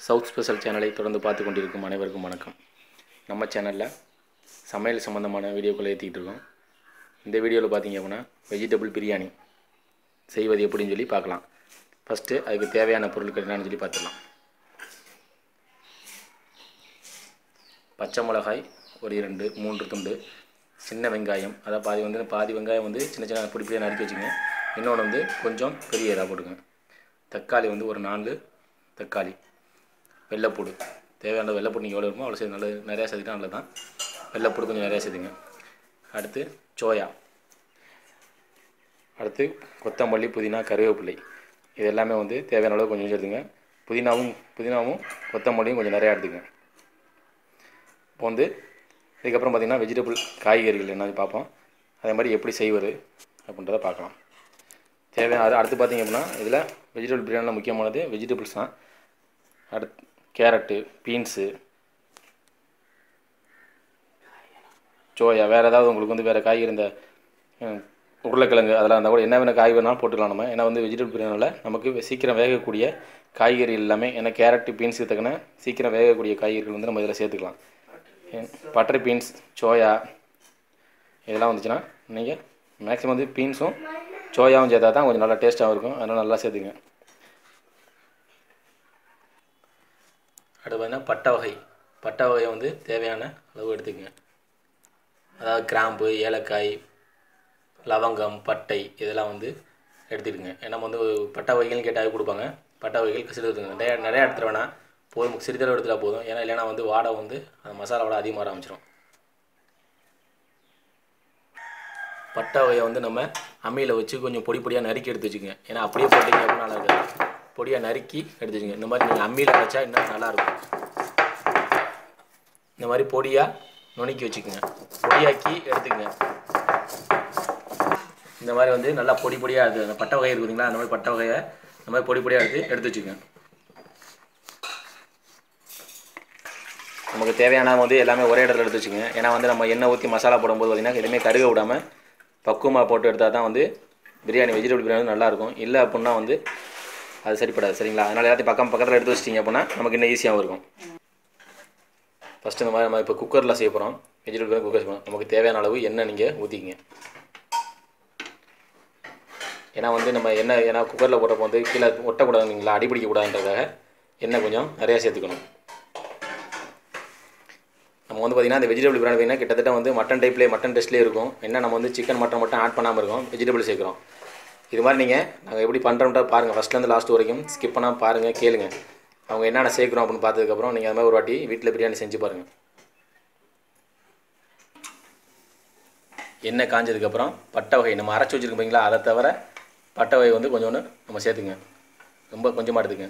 South special சேனலை தொடர்ந்து பார்த்து கொண்டிருக்கும் அனைவருக்கும் வணக்கம். நம்ம சேனலில் சமையல் சம்மந்தமான வீடியோக்களை ஏற்றிக்கிட்டு இருக்கோம். இந்த வீடியோவில் பார்த்தீங்க அப்படின்னா வெஜிடபிள் பிரியாணி செய்வது எப்படின்னு சொல்லி பார்க்கலாம். ஃபஸ்ட்டு அதுக்கு தேவையான பொருட்கள் என்னன்னு சொல்லி பார்த்துடலாம். பச்சை மிளகாய் ஒரு 2-3 துண்டு, சின்ன வெங்காயம், அதாவது பாதி வெங்காயம் சின்ன சின்ன பொடிப்படியாக நறுக்கி வச்சுங்க. இன்னொன்று கொஞ்சம் பெரிய இதாக போட்டுங்க. தக்காளி ஒரு 4 தக்காளி, வெள்ளைப்பூடு தேவையான வெள்ளைப்பூடு நீங்கள் எவ்வளோ இருக்குமோ அவ்வளோ சேர்த்து நிறையா சேர்த்துக்கிட்டா நல்லது தான். வெள்ளைப்பூடு கொஞ்சம் நிறையா சேர்த்துங்க. அடுத்து சோயா, அடுத்து கொத்தமல்லி, புதினா, கருவேப்பிலை, இது எல்லாமே தேவையான அளவு கொஞ்சம் சேர்த்துங்க. புதினாவும் கொத்தமல்லியும் கொஞ்சம் நிறையா எடுத்துங்க. இப்போ இதுக்கப்புறம் பார்த்திங்கன்னா வெஜிடபிள் காய்கறிகள் என்னது பார்ப்போம். அதே மாதிரி எப்படி செய்வது அப்படின்றத பார்க்கலாம். தேவையான அடுத்து பார்த்திங்க அப்படின்னா இதில் வெஜிடபிள் பிரியாணியில் முக்கியமானது வெஜிடபிள்ஸ் தான். அடுத்து கேரட்டு, பீன்ஸு, சோயா, வேறு ஏதாவது உங்களுக்கு வேறு காய்கறி இந்த உருளைக்கிழங்கு அதெல்லாம் இருந்தால் கூட என்ன வேணும் காய் வேணாலும் போட்டுக்கலாம் நம்ம. ஏன்னா வெஜிடபிள் பிரியாணியில் நமக்கு சீக்கிரம் வேகக்கூடிய காய்கறி எல்லாமே, ஏன்னா கேரட்டு பீன்ஸுக்கு தக்கன சீக்கிரம் வேகக்கூடிய காய்கறிகள் நம்ம இதில் சேர்த்துக்கலாம். பட்டர் பீன்ஸ், சோயா இதெல்லாம் வந்துச்சுன்னா நீங்கள் மேக்ஸிமம் பீன்ஸும் சோயாவும் சேர்த்தா தான் கொஞ்சம் நல்லா டேஸ்ட்டாகவும் இருக்கும். அதனால் நல்லா சேர்த்துங்க. அடுத்து பார்த்தீங்கன்னா பட்டை வகை தேவையான அளவு எடுத்துக்கங்க. அதாவது கிராம்பு, ஏலக்காய், லவங்கம், பட்டை இதெல்லாம் எடுத்துக்கங்க. ஏன்னா பட்டை வகைகள்னு கேட்டால் கொடுப்பாங்க. பட்டை வகைகள் சிறிது எடுத்துங்க. நிறையா எடுத்துகிட்டு வேணாம், போதும், சிறிதளவு எடுத்துட்டா போதும். ஏன்னா இல்லைனா வாடை அந்த மசாலா வாடை அதிகமாக ஆரம்பிச்சிடும். பட்டை வகையை நம்ம அம்மியில் வச்சு கொஞ்சம் பொடியாக நறுக்கி எடுத்து வச்சுக்கோங்க. ஏன்னா அப்படியே போட்டிங்க அப்படின்னா நல்லா இருக்காது. பொடியாக நறுக்கி எடுத்து வச்சுங்க. இந்த மாதிரி நீங்கள் அம்மியில் வச்சா இன்னும் நல்லாயிருக்கும். இந்த மாதிரி பொடியாக நுணுக்கி வச்சுக்கோங்க. பொடியாக்கி எடுத்துக்கங்க. இந்த மாதிரி நல்லா பொடியாக இருக்குது. அந்த பட்டை வகை இருக்குதுங்களா, அந்த மாதிரி பட்டை வகையை இந்த மாதிரி பொடியாக எடுத்து வச்சுக்கோங்க. நமக்கு தேவையான எல்லாமே ஒரே இடத்துல எடுத்து வச்சுக்கோங்க. ஏன்னா நம்ம எண்ணெய் ஊற்றி மசாலா போடும்போது பார்த்திங்கன்னா எதுவுமே கருக விடாமல் பக்குவமாக போட்டு எடுத்தால் தான் பிரியாணி வெஜிடபிள் பிரியாணி நல்லாயிருக்கும். இல்லை அப்படின்னா அது சரிப்படாது. சரிங்களா? அதனால் எல்லாத்தையும் பக்கத்தில் எடுத்து வச்சிட்டிங்க அப்படின்னா நமக்கு இன்னும் ஈஸியாகவும் இருக்கும். ஃபஸ்ட்டு இந்த மாதிரி நம்ம இப்போ குக்கரில் செய்ய போகிறோம். வெஜிடபிள் பிரியாணி குக்கர் செய்யணும். நமக்கு தேவையான அளவு எண்ணெய் நீங்கள் ஊற்றிக்கிங்க. ஏன்னா நம்ம ஏன்னா குக்கரில் போடுறப்போ கீழே ஒட்டக்கூடாதுங்களா, அடிப்பிடிக்கக்கூடாதுன்றதுக்காக எண்ணெய் கொஞ்சம் நிறையா சேர்த்துக்கணும். நம்ம பார்த்திங்கன்னா அந்த வெஜிடபிள் பிரியாணி பார்த்திங்கன்னா கிட்டத்தட்ட மட்டன் டேஸ்ட்லேயே இருக்கும். என்ன நம்ம சிக்கன் மட்டன் மட்டும் ஆட் பண்ணாமல் இருக்கோம், வெஜிடபிள் சேர்க்குறோம். இது மாதிரி நாங்கள் எப்படி பண்ணுறோம்ன்ற பாருங்கள். ஃபஸ்ட்லேருந்து லாஸ்ட் வரைக்கும் ஸ்கிப் பண்ணால் பாருங்கள், கேளுங்க. அவங்க என்னென்ன சேர்க்குறோம் அப்படின்னு பார்த்ததுக்கப்புறம் நீங்கள் அது மாதிரி ஒரு வாட்டி வீட்டில் பிரியாணி செஞ்சு பாருங்கள். எண்ணெய் காஞ்சதுக்கப்புறம் பட்டை வகை நம்ம அரைச்சி வச்சுருக்கோம் பார்த்தீங்களா, அதை தவிர பட்டை வகை கொஞ்சோன்னு நம்ம சேர்த்துங்க. ரொம்ப கொஞ்சமாக எடுத்துங்க.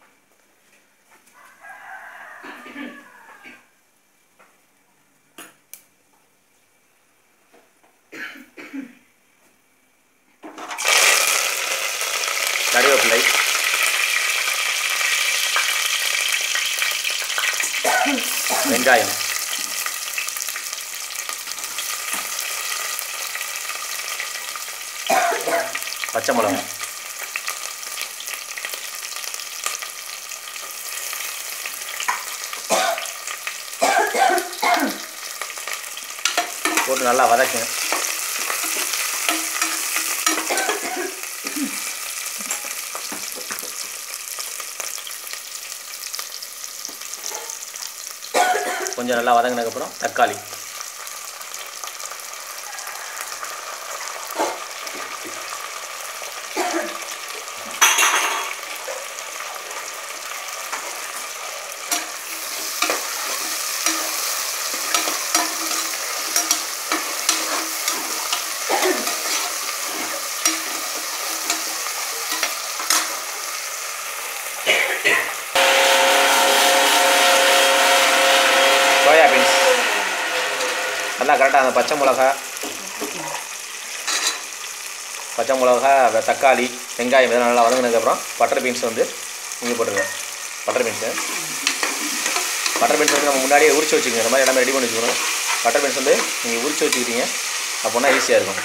கருவேப்பிலை, வெங்காயம், பச்சை மிளகாய், போட்டு நல்லா வதக்குங்க. கொஞ்சம் நல்லா வதங்கினதுக்கப்புறம் தக்காளி, சோயா பீன்ஸ், நல்லா கரெக்டாக அந்த பச்சை மிளகா, தக்காளி, வெங்காயம் இதெல்லாம் நல்லா வதங்கினதுக்கப்புறம் பட்டர் பீன்ஸ் நீங்கள் போட்டுருங்க. பட்டர் பீன்ஸ் நம்ம முன்னாடியே உரிச்சு வச்சுக்கோங்க. இந்த மாதிரி எல்லாமே ரெடி பண்ணி வச்சுக்கணும். பட்டர் பீன்ஸ் நீங்கள் உரிச்சு வச்சுக்கிட்டீங்க அப்படின்னா ஈஸியாக இருக்கும்.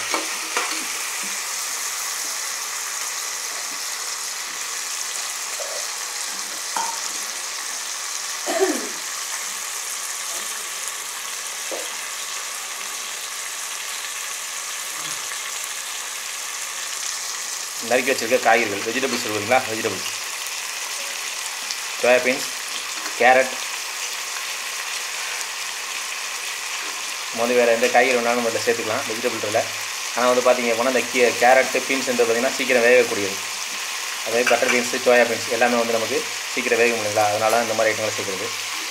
நறுக்கி வச்சுருக்க காய்கறிகள் வெஜிடபிள்ஸ் இருக்குங்களா, வெஜிடபிள்ஸ் சோயா பீன்ஸ், கேரட், வேறு எந்த காய்கறி வேணாலும் நம்ம இதில் சேர்த்துக்கலாம் வெஜிடபிள்ஸில். ஆனால் வந்து பார்த்திங்க அப்படின்னா இந்த கேரட்டு பீன்ஸ்ன்றது பார்த்திங்கன்னா சீக்கிரம் வேகக்கூடியது. அதே பட்டர் பீன்ஸு, சோயா பீன்ஸ் எல்லாமே வந்து நமக்கு சீக்கிரம் வேக முடியுங்களா, அதனால தான் இந்த மாதிரி ஐட்டங்களை சேர்க்குறது.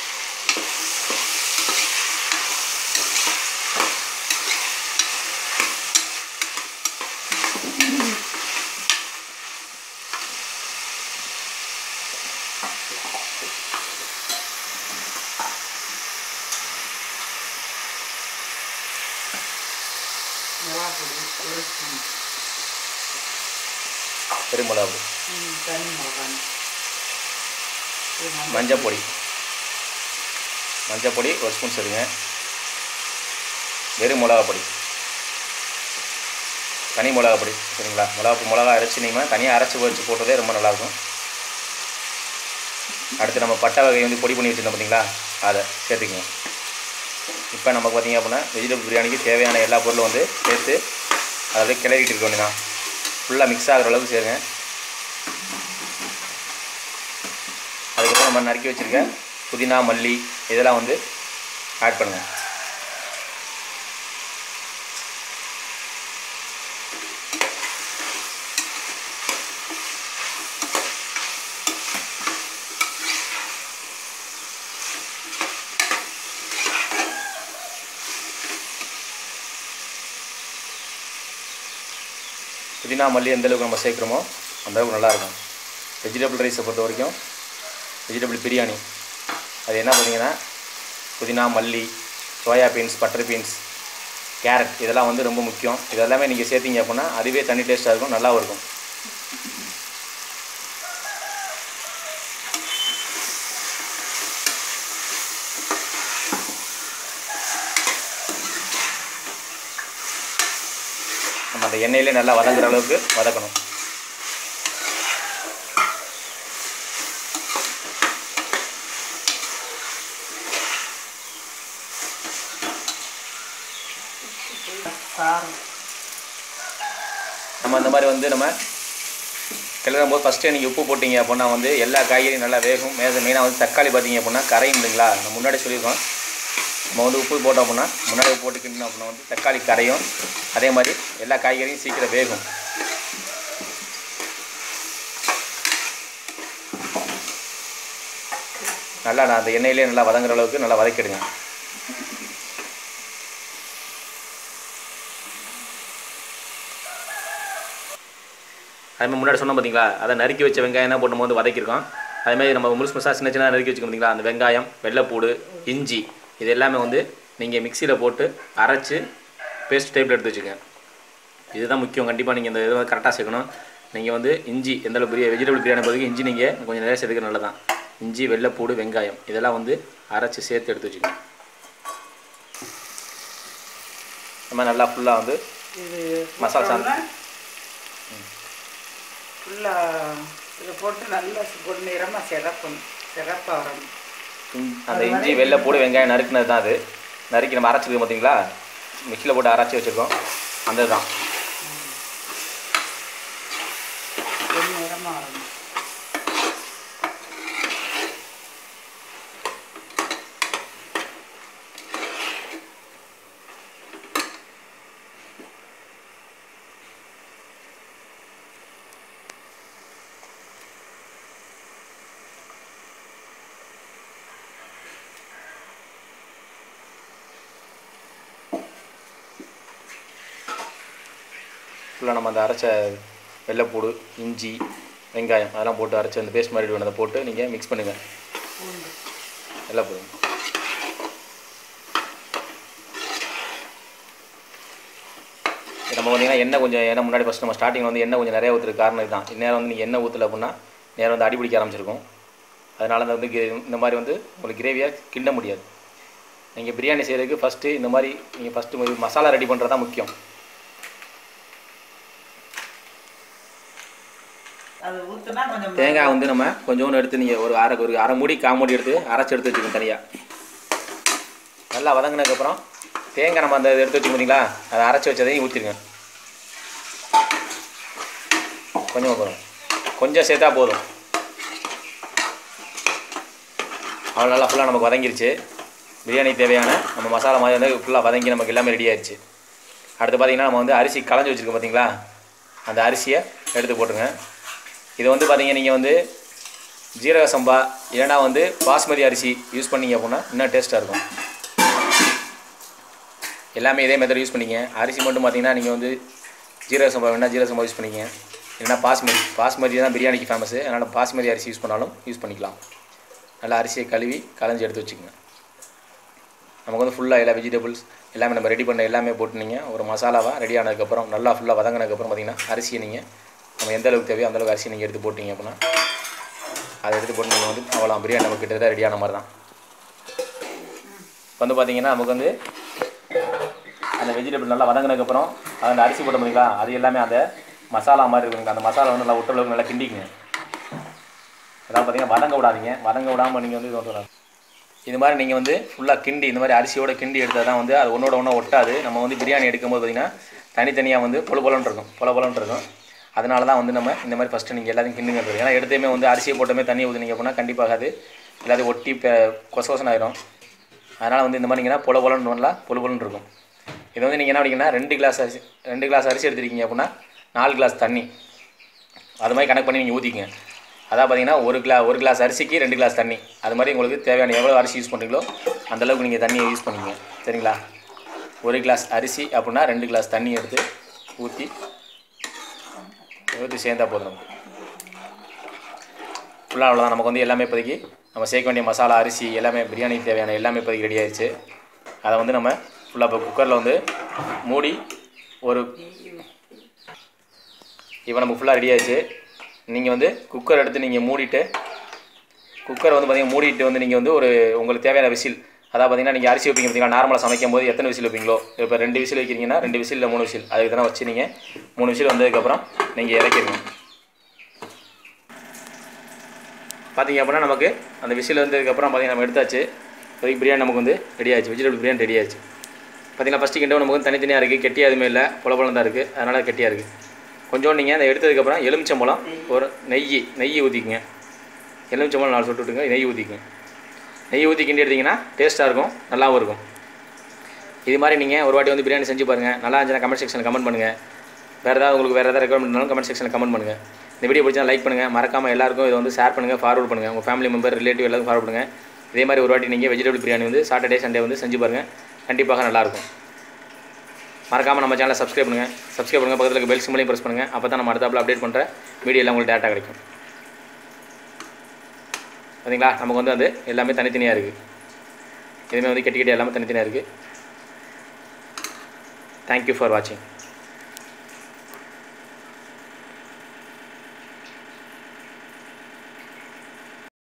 பெரும் மிளகா பொடி, மஞ்சள் பொடி 1 ஸ்பூன் சேர்த்துங்க. வெறும் மிளகா பொடி, தனி மிளகா பொடி சரிங்களா. மிளகா அரைச்சி நீங்கள் தனியாக அரைச்சி வச்சு போட்டதே ரொம்ப நல்லாயிருக்கும். அடுத்து நம்ம பட்டை வகை வந்து பொடி பண்ணி வச்சுருந்தோம் பார்த்தீங்களா, அதை சேர்த்துக்குங்க. இப்போ நமக்கு பார்த்திங்க அப்படின்னா வெஜிடபிள் பிரியாணிக்கு தேவையான எல்லா பொருளும் வந்து சேர்த்து அதை கிளறிட்டு இருக்க வேண்டியதான். ஃபுல்லாக மிக்ஸ் ஆகிற அளவுக்கு சேருங்க. அதுக்கப்புறம் நம்ம நறுக்கி வச்சுருக்க புதினா, மல்லி இதெல்லாம் வந்து ஆட் பண்ணுங்கள். புதினா, மல்லி எந்தளவுக்கு நம்ம சேர்க்குறோமோ அந்தளவுக்கு நல்லாயிருக்கும். வெஜிடபிள் ரைஸை பொறுத்த வரைக்கும், வெஜிடபிள் பிரியாணி அது என்ன பண்ணிங்கன்னா புதினா, மல்லி, soya beans, butter beans, carrot இதெல்லாம் வந்து ரொம்ப முக்கியம். இதெல்லாமே நீங்கள் சேர்த்திங்க அப்படின்னா அதுவே தனி டேஸ்ட்டாக இருக்கும், நல்லாவும் இருக்கும். நம்ம அந்த எண்ணெயிலே நல்லா வதங்குற அளவுக்கு வதக்கணும். நம்ம அந்த மாதிரி வந்து நம்ம கிளறும் போது ஃபஸ்ட்டே நீங்கள் உப்பு போட்டிங்க அப்படின்னா வந்து எல்லா காய்கறியும் நல்லா வேகும். மெயினாக வந்து தக்காளி பார்த்திங்க அப்படின்னா கரையும் இல்லைங்களா. நம்ம முன்னாடி சொல்லியிருக்கோம், நம்ம வந்து உப்பு போட்டோம் அப்படின்னா முன்னாடி உப்பு போட்டுக்கிட்டோம் அப்படின்னா வந்து தக்காளி கரையும். அதே மாதிரி எல்லா காய்கறியும் சீக்கிரம் வேகும். நல்லா நான் அந்த எண்ணெயிலே நல்லா வதங்குற அளவுக்கு நல்லா வதக்கிடுங்க. அதுமாதிரி முன்னாடி சொன்னோம் பார்த்தீங்களா, அதை நறுக்கி வச்ச வெங்காயம் தான் போட்டு நம்ம வந்து வதக்கியிருக்கோம். அதுமாதிரி நம்ம முழுசு சின்ன சின்ன நறுக்கி வச்சுக்கோம் பார்த்தீங்களா, அந்த வெங்காயம், வெள்ளைப்பூடு, இஞ்சி இது எல்லாமே வந்து நீங்கள் மிக்சியில் போட்டு அரைச்சி பேஸ்ட் டைப்பில் எடுத்து வச்சுக்கோங்க. இதுதான் முக்கியம். கண்டிப்பாக நீங்கள் இந்த இதை வந்து கரெக்டாக சேர்க்கணும். நீங்கள் வந்து இஞ்சி எந்தளவு வெஜிடபிள் பிரியாணி போகிறதுக்கு இஞ்சி நீங்கள் கொஞ்சம் நிறைய சேர்த்துக்க நல்லதான். இஞ்சி, வெள்ளைப்பூடு, வெங்காயம் இதெல்லாம் வந்து அரைச்சி சேர்த்து எடுத்து வச்சுக்கோங்க. நம்ம நல்லா ஃபுல்லாக வந்து மசாலா சாந்து ஃபுல்லாக இதை போட்டு நல்லா பொன்னிறமாக சிறப்பாக வரணும். அந்த இஞ்சி, வெள்ளைப்பூடு, வெங்காயம் நறுக்குனது தான் அது. நறுக்கி நம்ம அரைச்சிருக்கோம் பார்த்தீங்களா, மிக்சியில் போட்டு அரைச்சி வச்சுருக்கோம், அந்த தான் பொன்னிறமாக வரணும். ஃபுல்லாக நம்ம அந்த அரைச்ச வெள்ளைப்பூடு, இஞ்சி, வெங்காயம் அதெல்லாம் போட்டு அரைச்சி அந்த பேஸ்ட் மாதிரி வேணதை போட்டு நீங்கள் மிக்ஸ் பண்ணுங்கள். எல்லாம் போதும். நம்ம பார்த்திங்கன்னா எண்ணெய் கொஞ்சம் ஏன்னா முன்னாடி ஃபஸ்ட் நம்ம ஸ்டார்டிங்கில் வந்து எண்ணெய் கொஞ்சம் நிறைய ஊற்றுறதுக்கு காரணம் இதுதான். இந்நேரம் வந்து நீங்கள் எண்ணெய் ஊற்றல அப்படின்னா நேரம் வந்து அடிபிடிக்க ஆரம்பிச்சிருக்கும். அதனால தான் வந்து இந்த மாதிரி வந்து உங்களுக்கு கிரேவியாக கிண்ட முடியாது. நீங்கள் பிரியாணி செய்கிறதுக்கு ஃபஸ்ட்டு இந்த மாதிரி நீங்கள் ஃபஸ்ட்டு மசாலா ரெடி பண்ணுறது தான் முக்கியம். தேங்காய் வந்து நம்ம கொஞ்சோண்டு எடுத்து நீங்கள் ஒரு அரை மூடி காமூடி எடுத்து அரைச்சி எடுத்து வச்சுக்கோங்க தனியாக. நல்லா வதங்கினதுக்கப்புறம் தேங்காய் நம்ம அந்த எடுத்து வச்சுக்க பார்த்தீங்களா, அதை அரைச்சி வச்சதையும் ஊற்றிடுங்க. கொஞ்சமாக போதும், கொஞ்சம் சேர்த்தா போதும். அவ்வளோ நல்லா ஃபுல்லாக நமக்கு வதங்கிருச்சு. பிரியாணி தேவையான நம்ம மசாலா மாதிரி வந்து ஃபுல்லாக வதங்கி நமக்கு எல்லாமே ரெடி ஆயிடுச்சு. அடுத்து பார்த்திங்கன்னா நம்ம வந்து அரிசி களைஞ்சி வச்சுருக்கோம் பார்த்தீங்களா, அந்த அரிசியை எடுத்து போட்டுருங்க. இது வந்து பார்த்திங்க நீங்கள் வந்து ஜீரக சம்பா இல்லைனா வந்து பாஸ்மதி அரிசி யூஸ் பண்ணிங்க அப்படின்னா இன்னும் டேஸ்ட்டாக இருக்கும். எல்லாமே இதே மெத்தட் யூஸ் பண்ணிங்க. அரிசி மட்டும் பார்த்திங்கன்னா நீங்கள் வந்து ஜீரக சம்பா வேணால் ஜீரக சம்பா யூஸ் பண்ணிங்க, இல்லைனா பாஸ்மதி தான் பிரியாணிக்கு ஃபேமஸு. அதனால் பாஸ்மதி அரிசி யூஸ் பண்ணாலும் யூஸ் பண்ணிக்கலாம். நல்லா அரிசியை கழுவி களைஞ்சி எடுத்து வச்சுக்கோங்க. நமக்கு வந்து ஃபுல்லாக எல்லா வெஜிடபிள்ஸ் எல்லாமே நம்ம ரெடி பண்ண எல்லாமே போட்டு நீங்கள் ஒரு மசாலாவாக ரெடி ஆனதுக்கப்புறம் நல்லா ஃபுல்லாக வதங்கினதுக்கப்புறம் பார்த்திங்கன்னா அரிசியை நீங்கள் நம்ம எந்த அளவுக்கு தேவையோ அந்தளவுக்கு அரிசி நீங்கள் எடுத்து போட்டிங்க அப்படின்னா அதை எடுத்து போட்டு நீங்கள் வந்து அவ்வளோ பிரியாணி நமக்கு கிட்டத்தட்ட ரெடியான மாதிரி தான். வந்து பார்த்திங்கன்னா நமக்கு வந்து அந்த வெஜிடபிள் நல்லா வதங்கினதுக்கப்புறம் அந்த அரிசி போட்ட முடியுங்களா, அது எல்லாமே அந்த மசாலா மாதிரி இருக்குங்க. அந்த மசாலா வந்து நல்லா விட்ட அளவுக்கு நல்லா கிண்டிக்குங்க. அதாவது பார்த்திங்கன்னா வதங்க விடாதீங்க. வதங்க விடாமல் நீங்கள் வந்து இது மாதிரி நீங்கள் வந்து ஃபுல்லாக கிண்டி இந்த மாதிரி அரிசியோட கிண்டி எடுத்தால் தான் வந்து அது ஒன்றோட ஒன்றா ஒட்டாது. நம்ம வந்து பிரியாணி எடுக்கும்போது பார்த்திங்கன்னா தனித்தனியாக வந்து பொலன்னு இருக்கும். அதனால தான் வந்து நம்ம இந்த மாதிரி ஃபஸ்ட்டு நீங்கள் எல்லாத்தையும் கிண்டுங்கிறது. ஏன்னா எடுத்தையுமே வந்து அரிசியை போட்டமே தண்ணி ஊற்றுனீங்க அப்படின்னா கண்டிப்பாக அது எல்லாத்தையும் ஒட்டி கொசகொசன் ஆயிரும். அதனால் வந்து இந்த மாதிரி நீங்கன்னா பொலன்னு நல்லா பொலன்னு இருக்கும். இது வந்து நீங்கள் என்ன பண்ணிங்கன்னா 2 கிளாஸ் அரிசி எடுத்துருக்கீங்க அப்படின்னா 4 கிளாஸ் தண்ணி அது மாதிரி கணக்கு பண்ணி நீங்கள் ஊற்றிக்கங்க. அதான் பார்த்தீங்கன்னா ஒரு கிளாஸ் அரிசிக்கு 2 கிளாஸ் தண்ணி. அது மாதிரி உங்களுக்கு தேவையான எவ்வளோ அரிசி யூஸ் பண்ணுறீங்களோ அந்தளவுக்கு நீங்கள் தண்ணியை யூஸ் பண்ணிங்க. சரிங்களா? 1 கிளாஸ் அரிசி அப்படின்னா 2 கிளாஸ் தண்ணி எடுத்து ஊற்றி சேர்ந்தா போதும். ஃபுல்லாக அவ்வளோதான். நமக்கு வந்து எல்லாமே இப்போதைக்கு நம்ம சேர்க்க வேண்டிய மசாலா அரிசி எல்லாமே பிரியாணிக்கு தேவையான எல்லாமே இப்போதைக்கு ரெடி ஆயிடுச்சு. அதை வந்து நம்ம ஃபுல்லாக இப்போ குக்கரில் வந்து மூடி இப்போ நம்ம ஃபுல்லாக ரெடி ஆயிடுச்சு. நீங்கள் வந்து குக்கர் எடுத்து நீங்கள் மூடிட்டு குக்கரை வந்து பார்த்திங்கன்னா மூடிட்டு வந்து நீங்கள் வந்து உங்களுக்கு தேவையான விசில், அதாவது பார்த்திங்கன்னா நீங்கள் அரிசி வைப்பீங்க பார்த்தீங்கன்னா நார்மலாக சமைக்கும் போது எத்தனை விசில் வைப்பீங்களோ, இப்போ 2 விசில் வைக்கிறீங்கன்னா 2 விசில் இல்லை 3 விசில் அதுக்கு தானே வச்சு நீங்கள் 3 விசில் வந்ததுக்கப்புறம் நீங்கள் இறக்கிடுங்க. பார்த்திங்க அப்படின்னா நமக்கு அந்த விசில் வந்ததுக்கப்புறம் பார்த்திங்கன்னா நம்ம எடுத்தாச்சு. இப்போதைக்கு பிரியாணி நமக்கு வந்து ரெடி ஆயிடுச்சு. வெஜிடபிள் பிரியாணி ரெடி ஆயிடுச்சு. பார்த்திங்கன்னா ஃபஸ்ட்டு கிண்டோ நமக்கு வந்து தனித்தனியாக இருக்குது, கெட்டியாக எதுவுமே இல்லை, பொலப்பழம் தான் இருக்குது. அதனால் கெட்டியாக இருக்குது. கொஞ்சம் நீங்கள் அதை எடுத்ததுக்கப்புறம் எலுமிச்சம்பழம் ஒரு நெய் ஊற்றிக்குங்க. எலுமிச்சம்பழம் 4 சொட்டு விட்டுங்க, நெய் ஊற்றிக்குங்க. நெய் ஊற்றி கிண்டி எடுத்திங்கன்னா டேஸ்ட்டாக இருக்கும், நல்லாவும் இருக்கும். இது மாதிரி நீங்கள் ஒரு வாட்டி வந்து பிரியாணி செஞ்சு பாருங்கள். நல்லா இருந்துச்சுன்னா கமெண்ட் செக்ஷனில் கமெண்ட் பண்ணுங்கள். வேறு ஏதாவது ரெக்கமெண்ட் பண்ணாலும் கமெண்ட் செக்ஷனில் கமெண்ட் பண்ணுங்கள். இந்த வீடியோ பிடிச்சா லைக் பண்ணுங்கள். மறக்காமல் எல்லாருக்கும் இதை வந்து ஷேர் பண்ணுங்கள், ஃபார்வர்ட் பண்ணுங்கள். உங்கள் ஃபேமிலி மெம்பர் ரிலேட்டிவ் எல்லாரும் ஃபார்வர்ட் பண்ணுங்கள். இதே மாதிரி ஒரு வாட்டி நீங்கள் வெஜிடபிள் பிரியாணி வந்து சாட்டர்டே சண்டே வந்து செஞ்சு பாருங்கள். கண்டிப்பாக நல்லாயிருக்கும். மறக்காமல் நம்ம சேனலை சப்ஸ்கிரைப் பண்ணுங்கள். பக்கத்தில் இருக்க பெல் சிம்பலையும் ப்ரெஸ் பண்ணுங்கள். அப்போ தான் நம்ம அடுத்தாப்பில் அப்டேட் பண்ணுற வீடியோ எல்லாம் உங்களுக்கு டேட்டா கிடைக்கும். பார்த்தீங்களா? நமக்கு வந்து அது எல்லாமே தனித்தனியாக இருக்குது. இதுவுமே வந்து கெட்டி எல்லாமே தனித்தனியாக இருக்குது. தேங்க்யூ ஃபார் வாட்சிங்.